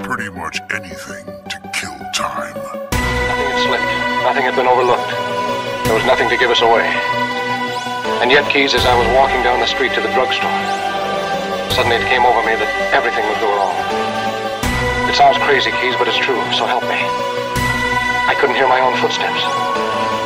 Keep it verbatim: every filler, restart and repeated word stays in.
pretty much anything to kill time. Nothing had slipped. Nothing had been overlooked. There was nothing to give us away. And yet, Keys, as I was walking down the street to the drugstore, suddenly it came over me that everything would go wrong. It sounds crazy, Keys, but it's true, so help me. I couldn't hear my own footsteps.